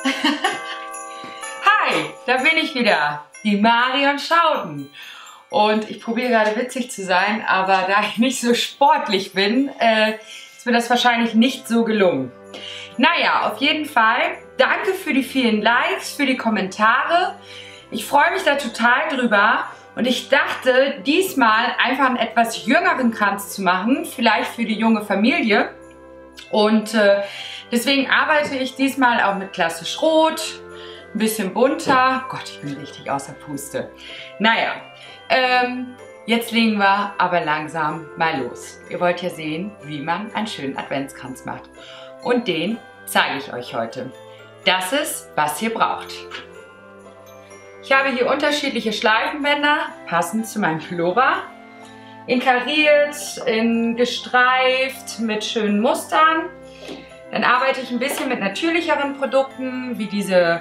Hi, da bin ich wieder, die Marion Schauden. Und ich probiere gerade witzig zu sein, aber da ich nicht so sportlich bin, ist mir das wahrscheinlich nicht so gelungen. Naja, auf jeden Fall, danke für die vielen Likes, für die Kommentare. Ich freue mich da total drüber. Und ich dachte, diesmal einfach einen etwas jüngeren Kranz zu machen, vielleicht für die junge Familie. Und deswegen arbeite ich diesmal auch mit klassisch Rot, ein bisschen bunter. Gott, ich bin richtig außer Puste. Naja, jetzt legen wir aber langsam mal los. Ihr wollt ja sehen, wie man einen schönen Adventskranz macht. Und den zeige ich euch heute. Das ist, was ihr braucht. Ich habe hier unterschiedliche Schleifenbänder, passend zu meinem Pullover. In kariert, in gestreift, mit schönen Mustern. Dann arbeite ich ein bisschen mit natürlicheren Produkten, wie diese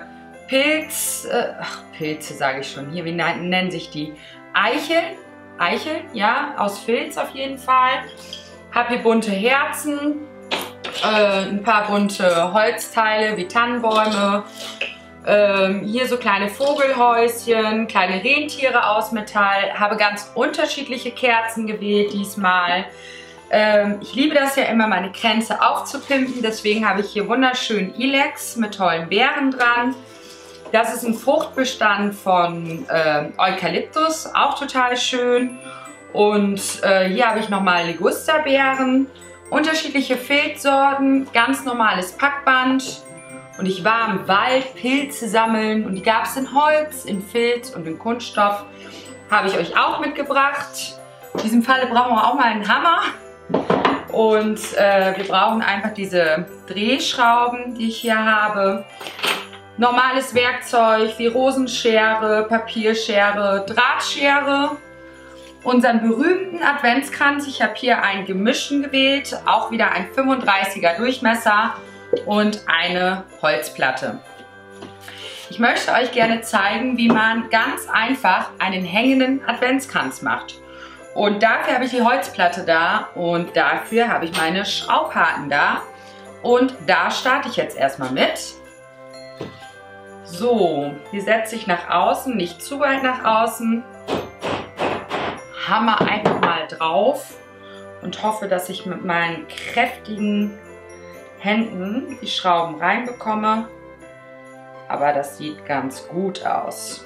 Pilze sage ich schon, hier, wie nennen sich die? Eicheln, ja, aus Filz auf jeden Fall. Habe hier bunte Herzen, ein paar bunte Holzteile wie Tannenbäume. Hier so kleine Vogelhäuschen, kleine Rentiere aus Metall. Habe ganz unterschiedliche Kerzen gewählt diesmal. Ich liebe das ja immer, meine Kränze aufzupimpen. Deswegen habe ich hier wunderschönen Ilex mit tollen Beeren dran. Das ist ein Fruchtbestand von Eukalyptus, auch total schön. Und hier habe ich nochmal Ligusterbeeren, unterschiedliche Filzsorten, ganz normales Packband. Und ich war im Wald Pilze sammeln und die gab es in Holz, in Filz und in Kunststoff. Habe ich euch auch mitgebracht. In diesem Falle brauchen wir auch mal einen Hammer. Und wir brauchen einfach diese Drehschrauben, die ich hier habe. Normales Werkzeug wie Rosenschere, Papierschere, Drahtschere. Unseren berühmten Adventskranz. Ich habe hier einen gemischten gewählt, auch wieder ein 35er Durchmesser. Und eine Holzplatte. Ich möchte euch gerne zeigen, wie man ganz einfach einen hängenden Adventskranz macht. Und dafür habe ich die Holzplatte da und dafür habe ich meine Schraubhaken da. Und da starte ich jetzt erstmal mit. So, die setze ich nach außen, nicht zu weit nach außen. Hammer einfach mal drauf und hoffe, dass ich mit meinen kräftigen Händen die Schrauben reinbekomme, aber das sieht ganz gut aus.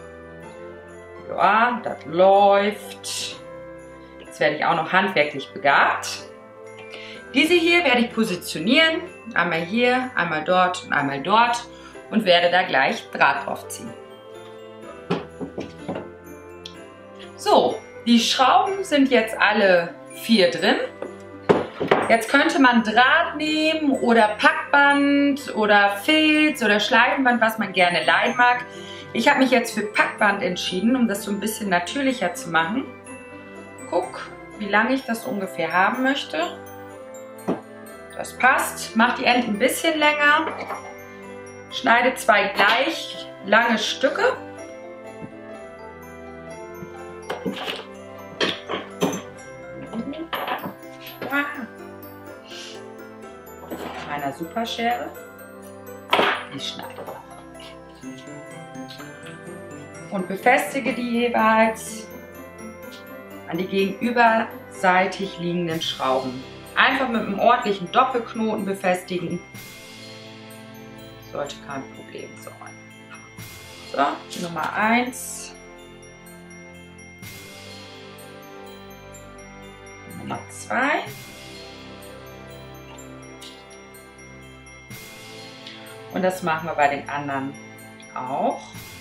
Ja, das läuft. Jetzt werde ich auch noch handwerklich begabt. Diese hier werde ich positionieren, einmal hier, einmal dort und werde da gleich Draht drauf ziehen. So, die Schrauben sind jetzt alle 4 drin. Jetzt könnte man Draht nehmen oder Packband oder Filz oder Schleifenband, was man gerne leihen mag. Ich habe mich jetzt für Packband entschieden, um das so ein bisschen natürlicher zu machen. Guck, wie lange ich das ungefähr haben möchte. Das passt. Mach die Enden ein bisschen länger. Schneide 2 gleich lange Stücke. Meiner Superschere. Ich schneide. Und befestige die jeweils an die gegenüberseitig liegenden Schrauben. Einfach mit einem ordentlichen Doppelknoten befestigen. Sollte kein Problem sein. So, Nummer 1. Nummer 2. Und das machen wir bei den anderen auch.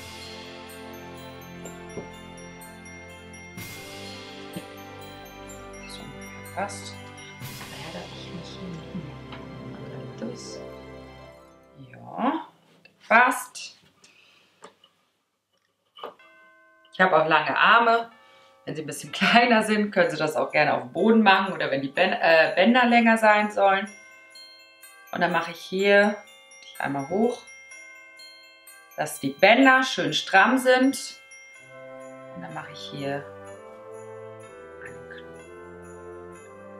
So ungefähr passt. Das werde ich nicht hin. Das. Ja, passt. Ich habe auch lange Arme. Wenn sie ein bisschen kleiner sind, können Sie das auch gerne auf dem Boden machen oder wenn die Bänder länger sein sollen. Und dann mache ich hier einmal hoch, dass die Bänder schön stramm sind. Und dann mache ich hier einen Knoten,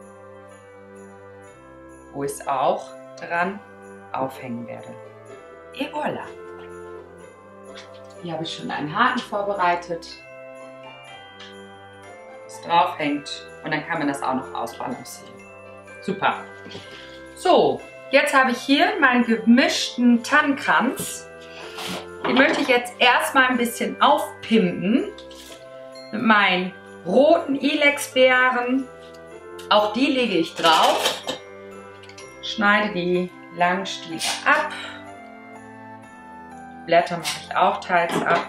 wo ich es auch dran aufhängen werde. Et voilà. Hier habe ich schon einen Haken vorbereitet, was drauf hängt. Und dann kann man das auch noch ausbalancieren. Super. So, jetzt habe ich hier meinen gemischten Tannenkranz. Den möchte ich jetzt erstmal ein bisschen aufpimpen mit meinen roten Ilex-Beeren. Auch die lege ich drauf. Schneide die langen Stiele ab. Blätter mache ich auch teils ab.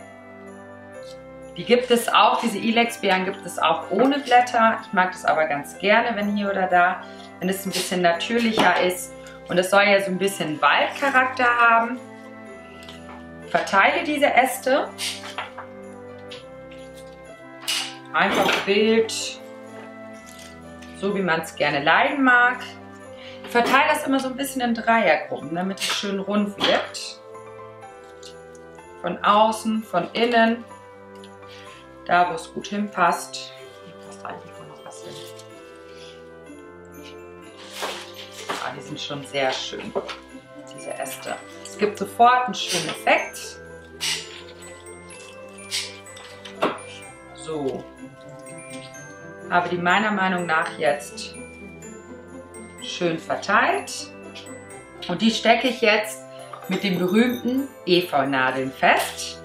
Die gibt es auch, diese Ilex-Beeren gibt es auch ohne Blätter. Ich mag das aber ganz gerne, wenn hier oder da, wenn es ein bisschen natürlicher ist. Und es soll ja so ein bisschen Waldcharakter haben. Verteile diese Äste. Einfach wild, so wie man es gerne leiden mag. Ich verteile das immer so ein bisschen in Dreiergruppen, damit es schön rund wird. Von außen, von innen, da wo es gut hinpasst. Hier passt eigentlich noch was hin. Ah, die sind schon sehr schön, diese Äste. Es gibt sofort einen schönen Effekt. So, habe die meiner Meinung nach jetzt schön verteilt. Und die stecke ich jetzt mit den berühmten Efeunadeln fest.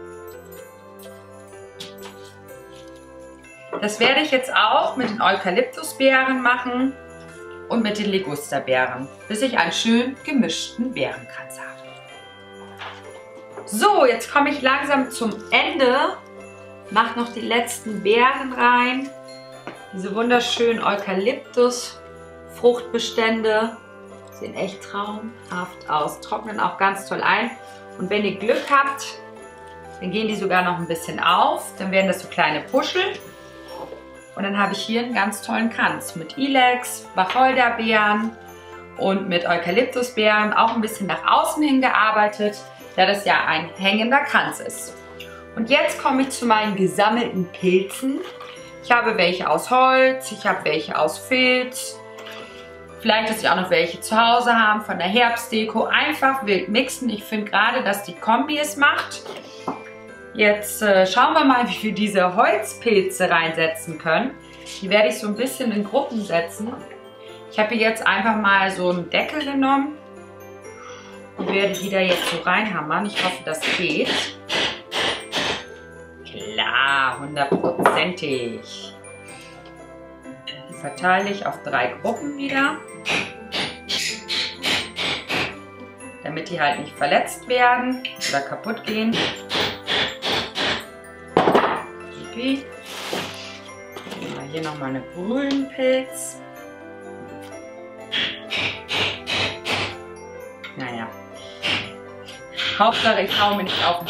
Das werde ich jetzt auch mit den Eukalyptusbeeren machen und mit den Ligusterbeeren, bis ich einen schön gemischten Beerenkranz habe. So, jetzt komme ich langsam zum Ende. Mach noch die letzten Beeren rein. Diese wunderschönen Eukalyptus-Fruchtbestände sehen echt traumhaft aus. Trocknen auch ganz toll ein. Und wenn ihr Glück habt, dann gehen die sogar noch ein bisschen auf. Dann werden das so kleine Puschel. Und dann habe ich hier einen ganz tollen Kranz mit Ilex, Wacholderbeeren und mit Eukalyptusbeeren auch ein bisschen nach außen hin gearbeitet, da das ja ein hängender Kranz ist. Und jetzt komme ich zu meinen gesammelten Pilzen. Ich habe welche aus Holz, ich habe welche aus Filz. Vielleicht, dass ich auch noch welche zu Hause haben von der Herbstdeko. Einfach wild mixen. Ich finde gerade, dass die Kombi es macht. Jetzt schauen wir mal, wie wir diese Holzpilze reinsetzen können. Die werde ich so ein bisschen in Gruppen setzen. Ich habe hier jetzt einfach mal so einen Deckel genommen und werde die da jetzt so reinhammern. Ich hoffe, das geht. Klar, 100%ig. Die verteile ich auf 3 Gruppen wieder, damit die halt nicht verletzt werden oder kaputt gehen. Supi. Nehmen wir hier nochmal einen grünen Pilz. Naja. Hauptsache ich hau mir nicht auf den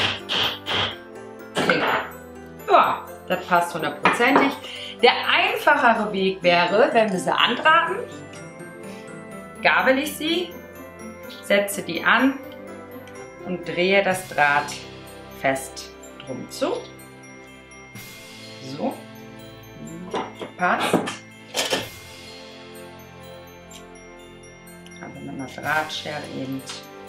Finger. Ja, das passt 100%ig. Der einfachere Weg wäre, wenn wir sie anbraten, gabel ich sie, setze die an und drehe das Draht fest drum zu. So, passt. Also mit einer Drahtschere eben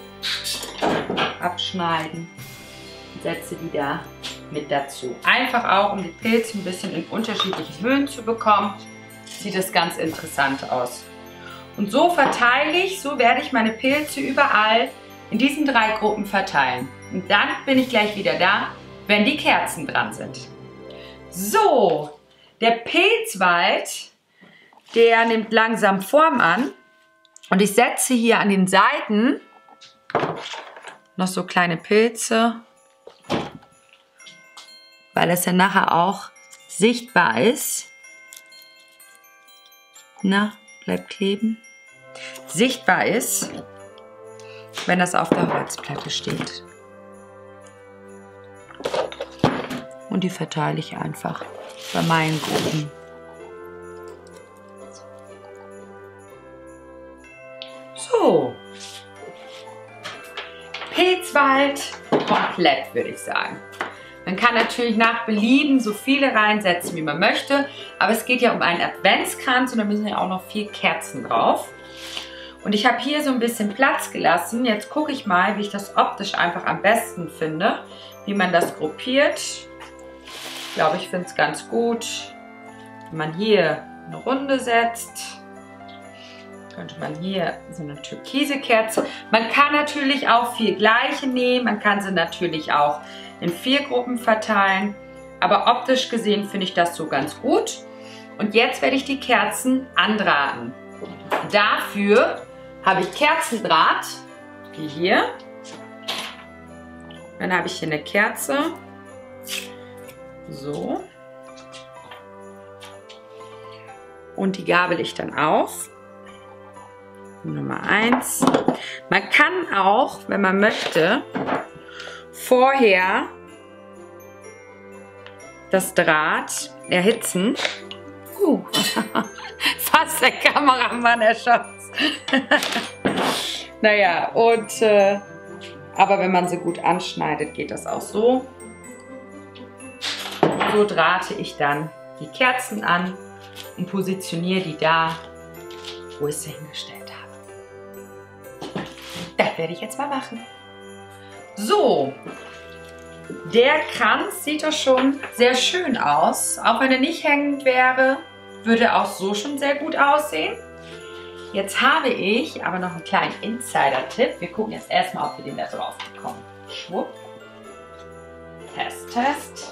abschneiden und setze die da mit dazu. Einfach auch, um die Pilze ein bisschen in unterschiedlichen Höhen zu bekommen. Sieht das ganz interessant aus. Und so verteile ich, so werde ich meine Pilze überall in diesen 3 Gruppen verteilen. Und dann bin ich gleich wieder da, wenn die Kerzen dran sind. So, der Pilzwald, der nimmt langsam Form an. Und ich setze hier an den Seiten noch so kleine Pilze, weil es ja nachher auch sichtbar ist. Na, bleibt kleben. Sichtbar ist, wenn das auf der Holzplatte steht. Und die verteile ich einfach bei meinen Gruppen. So. Pilzwald komplett, würde ich sagen. Man kann natürlich nach Belieben so viele reinsetzen, wie man möchte. Aber es geht ja um einen Adventskranz und da müssen ja auch noch 4 Kerzen drauf. Und ich habe hier so ein bisschen Platz gelassen. Jetzt gucke ich mal, wie ich das optisch einfach am besten finde, wie man das gruppiert. Ich glaube, ich finde es ganz gut, wenn man hier eine Runde setzt. Könnte man hier so eine türkise Kerze. Man kann natürlich auch 4 gleiche nehmen. Man kann sie natürlich auch in 4 Gruppen verteilen. Aber optisch gesehen finde ich das so ganz gut. Und jetzt werde ich die Kerzen andrahten. Dafür habe ich Kerzendraht, wie hier. Dann habe ich hier eine Kerze. So. Und die gabel ich dann auf. Nummer 1. Man kann auch, wenn man möchte, vorher das Draht erhitzen. Fast der Kameramann erschossen. Naja, und aber wenn man sie gut anschneidet, geht das auch so. So drahte ich dann die Kerzen an und positioniere die da, wo ich sie hingestellt habe. Das werde ich jetzt mal machen. So, der Kranz sieht doch schon sehr schön aus. Auch wenn er nicht hängend wäre, würde er auch so schon sehr gut aussehen. Jetzt habe ich aber noch einen kleinen Insider-Tipp. Wir gucken jetzt erstmal, ob wir den da drauf bekommen. Schwupp. Test, Test.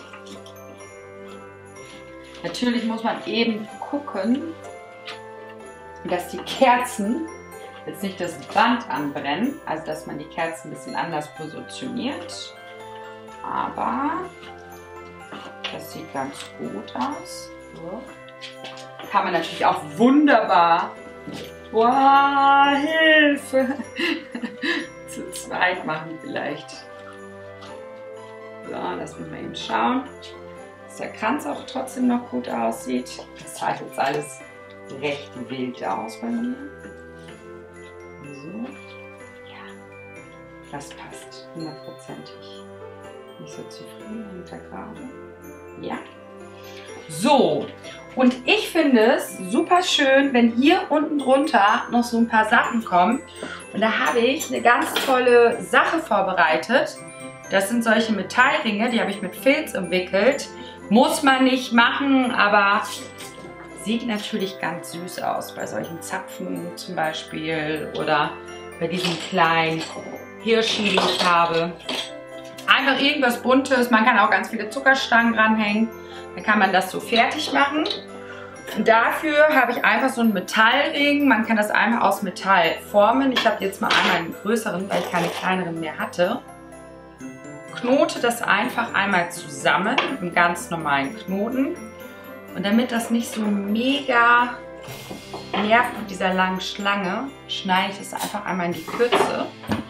Natürlich muss man eben gucken, dass die Kerzen jetzt nicht das Band anbrennen. Also dass man die Kerzen ein bisschen anders positioniert. Aber das sieht ganz gut aus. So. Kann man natürlich auch wunderbar, wow, Hilfe, zu zweit machen vielleicht. So, lass mich mal eben schauen, dass der Kranz auch trotzdem noch gut aussieht. Das sah jetzt alles recht wild aus bei mir. So, ja, das passt 100%ig. Nicht so zufrieden mit der Gerade. Ja. So, und ich finde es super schön, wenn hier unten drunter noch so ein paar Sachen kommen. Und da habe ich eine ganz tolle Sache vorbereitet. Das sind solche Metallringe, die habe ich mit Filz umwickelt. Muss man nicht machen, aber sieht natürlich ganz süß aus. Bei solchen Zapfen zum Beispiel oder bei diesen kleinen Hirschen, die ich habe. Einfach irgendwas Buntes. Man kann auch ganz viele Zuckerstangen dranhängen. Dann kann man das so fertig machen. Und dafür habe ich einfach so einen Metallring. Man kann das einfach aus Metall formen. Ich habe jetzt mal einmal einen größeren, weil ich keine kleineren mehr hatte. Knote das einfach einmal zusammen mit einem ganz normalen Knoten. Und damit das nicht so mega nervt mit dieser langen Schlange, schneide ich das einfach einmal in die Kürze.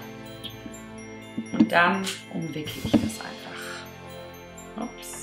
Und dann umwickle ich das einfach. Ups.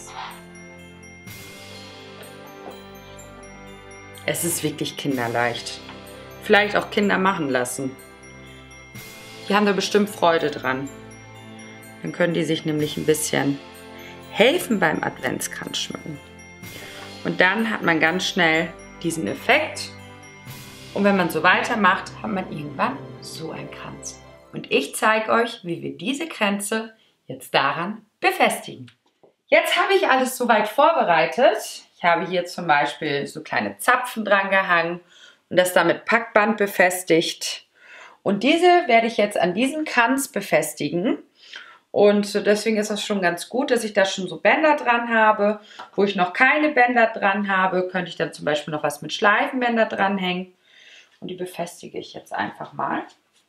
Es ist wirklich kinderleicht. Vielleicht auch Kinder machen lassen. Die haben da bestimmt Freude dran. Dann können die sich nämlich ein bisschen helfen beim Adventskranz schmücken. Und dann hat man ganz schnell diesen Effekt. Und wenn man so weitermacht, hat man irgendwann so einen Kranz. Und ich zeige euch, wie wir diese Kränze jetzt daran befestigen. Jetzt habe ich alles soweit vorbereitet. Ich habe hier zum Beispiel so kleine Zapfen dran gehangen und das da mit Packband befestigt. Und diese werde ich jetzt an diesen Kranz befestigen. Und deswegen ist das schon ganz gut, dass ich da schon so Bänder dran habe. Wo ich noch keine Bänder dran habe, könnte ich dann zum Beispiel noch was mit Schleifenbänder dranhängen. Und die befestige ich jetzt einfach mal.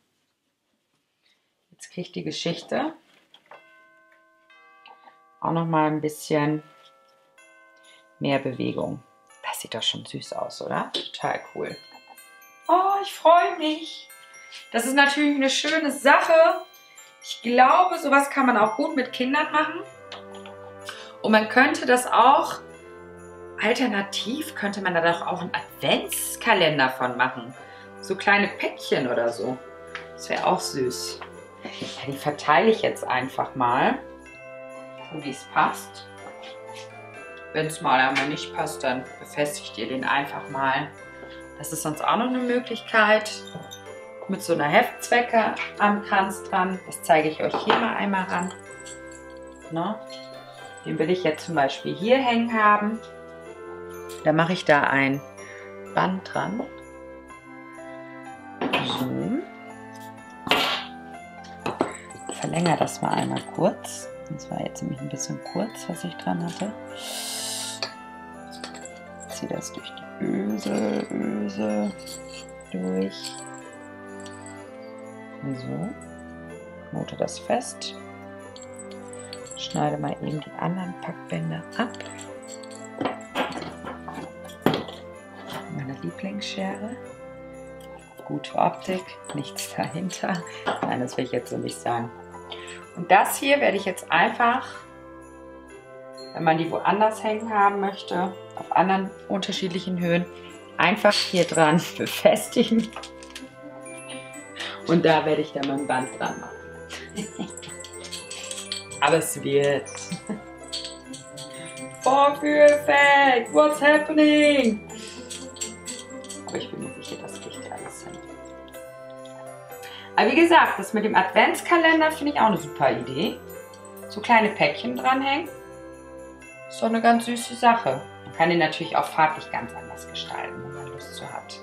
Jetzt kriege ich die Geschichte auch noch mal ein bisschen mehr Bewegung. Das sieht doch schon süß aus, oder? Total cool. Oh, ich freue mich. Das ist natürlich eine schöne Sache. Ich glaube, sowas kann man auch gut mit Kindern machen. Und man könnte das auch, alternativ könnte man da doch auch einen Adventskalender von machen. So kleine Päckchen oder so. Das wäre auch süß. Ja, die verteile ich jetzt einfach mal, so wie es passt. Wenn es mal einmal nicht passt, dann befestigt ihr den einfach mal. Das ist sonst auch noch eine Möglichkeit. mit so einer Heftzwecke am Kranz dran. Das zeige ich euch hier mal einmal ran. Ne? Den will ich jetzt zum Beispiel hier hängen haben. Da mache ich da ein Band dran. So. Ich verlängere das mal einmal kurz. Das war jetzt nämlich ein bisschen kurz, was ich dran hatte. Ich ziehe das durch die Öse durch. So. Knote das fest. Schneide mal eben die anderen Packbänder ab. Meine Lieblingsschere. Gute Optik, nichts dahinter. Nein, das will ich jetzt so nicht sagen. Und das hier werde ich jetzt einfach, wenn man die woanders hängen haben möchte, auf anderen unterschiedlichen Höhen, einfach hier dran befestigen. Und da werde ich dann mein Band dran machen. Aber es wird. Vorführeffekt! What's happening? Aber ich bin mir sicher, das kriegt alles hin. Aber wie gesagt, das mit dem Adventskalender finde ich auch eine super Idee. So kleine Päckchen dranhängen. Ist doch eine ganz süße Sache. Man kann den natürlich auch farblich ganz anders gestalten, wenn man Lust zu hat.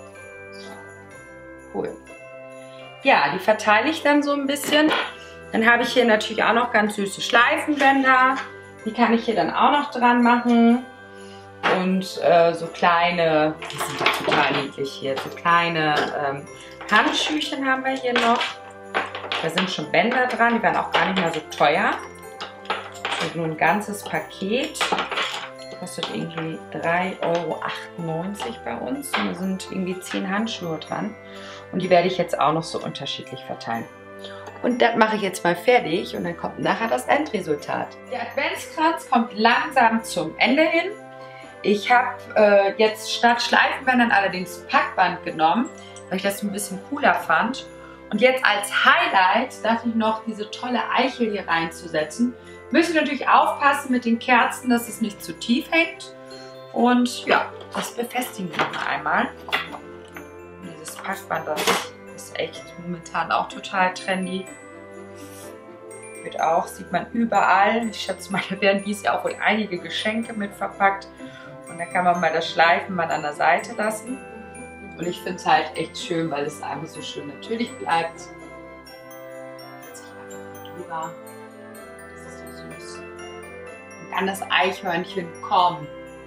Cool. Ja, die verteile ich dann so ein bisschen. Dann habe ich hier natürlich auch noch ganz süße Schleifenbänder. Die kann ich hier dann auch noch dran machen. Und so kleine, die sind ja total niedlich hier, so kleine Handschüchen haben wir hier noch. Da sind schon Bänder dran, die werden auch gar nicht mehr so teuer. Das ist nur ein ganzes Paket. Kostet irgendwie 3,98 € bei uns. Und da sind irgendwie 10 Handschuhe dran. Und die werde ich jetzt auch noch so unterschiedlich verteilen. Und das mache ich jetzt mal fertig und dann kommt nachher das Endresultat. Der Adventskranz kommt langsam zum Ende hin. Ich habe jetzt statt Schleifenbändern allerdings Packband genommen, weil ich das ein bisschen cooler fand. Und jetzt als Highlight dachte ich noch, diese tolle Eichel hier reinzusetzen. Müsst ihr natürlich aufpassen mit den Kerzen, dass es nicht zu tief hängt. Und ja, das befestigen wir noch einmal. Dieses Packband, das ist echt momentan auch total trendy. Wird auch, sieht man überall. Ich schätze mal, da werden dies Jahr auch wohl einige Geschenke mit verpackt. Und dann kann man mal das Schleifenband an der Seite lassen. Und ich finde es halt echt schön, weil es einfach so schön natürlich bleibt. Das ist so süß. Und dann das Eichhörnchen kommen.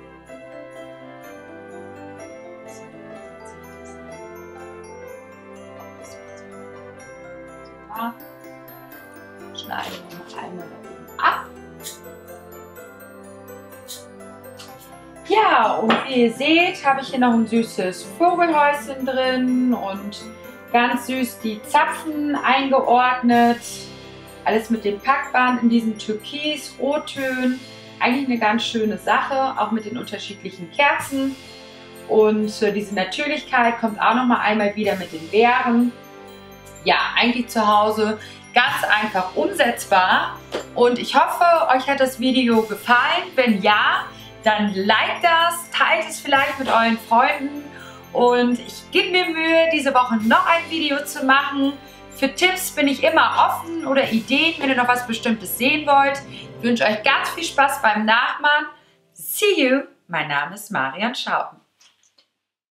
Schneiden wir noch einmal da oben ab. Ja, und wie ihr seht, habe ich hier noch ein süßes Vogelhäuschen drin und ganz süß die Zapfen eingeordnet. Alles mit dem Packband in diesen Türkis-Rottönen. Eigentlich eine ganz schöne Sache, auch mit den unterschiedlichen Kerzen. Und diese Natürlichkeit kommt auch noch mal einmal wieder mit den Beeren. Ja, eigentlich zu Hause ganz einfach umsetzbar. Und ich hoffe, euch hat das Video gefallen. Wenn ja, dann liked das, teilt es vielleicht mit euren Freunden. Und ich gebe mir Mühe, diese Woche noch ein Video zu machen. Für Tipps bin ich immer offen oder Ideen, wenn ihr noch was Bestimmtes sehen wollt. Ich wünsche euch ganz viel Spaß beim Nachmachen. See you! Mein Name ist Marian Schauten.